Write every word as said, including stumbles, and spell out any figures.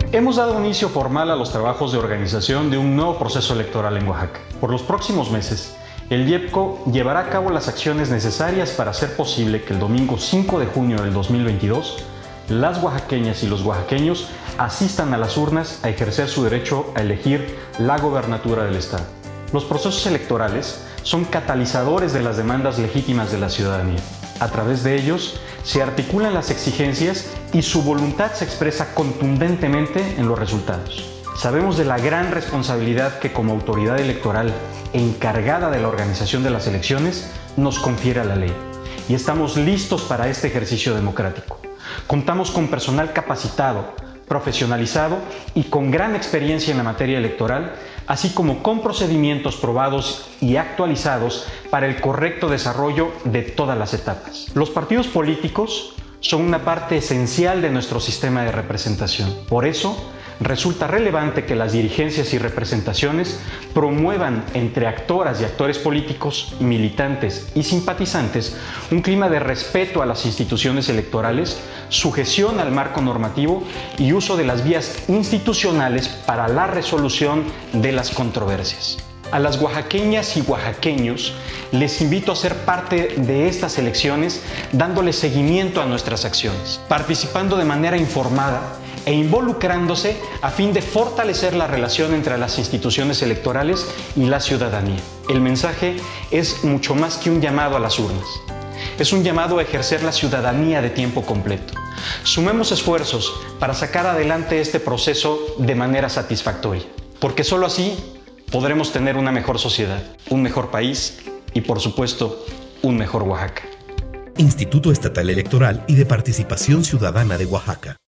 Hemos dado inicio formal a los trabajos de organización de un nuevo proceso electoral en Oaxaca. Por los próximos meses, el IEPCO llevará a cabo las acciones necesarias para hacer posible que el domingo cinco de junio del dos mil veintidós, las oaxaqueñas y los oaxaqueños asistan a las urnas a ejercer su derecho a elegir la gobernatura del Estado. Los procesos electorales son catalizadores de las demandas legítimas de la ciudadanía. A través de ellos se articulan las exigencias y su voluntad se expresa contundentemente en los resultados. Sabemos de la gran responsabilidad que como autoridad electoral encargada de la organización de las elecciones nos confiere la ley y estamos listos para este ejercicio democrático. Contamos con personal capacitado, profesionalizado y con gran experiencia en la materia electoral, así como con procedimientos probados y actualizados para el correcto desarrollo de todas las etapas. Los partidos políticos son una parte esencial de nuestro sistema de representación. Por eso, resulta relevante que las dirigencias y representaciones promuevan entre actoras y actores políticos, militantes y simpatizantes un clima de respeto a las instituciones electorales, sujeción al marco normativo y uso de las vías institucionales para la resolución de las controversias. A las oaxaqueñas y oaxaqueños les invito a ser parte de estas elecciones dándole seguimiento a nuestras acciones, participando de manera informada e involucrándose a fin de fortalecer la relación entre las instituciones electorales y la ciudadanía. El mensaje es mucho más que un llamado a las urnas. Es un llamado a ejercer la ciudadanía de tiempo completo. Sumemos esfuerzos para sacar adelante este proceso de manera satisfactoria, porque solo así podremos tener una mejor sociedad, un mejor país y, por supuesto, un mejor Oaxaca. Instituto Estatal Electoral y de Participación Ciudadana de Oaxaca.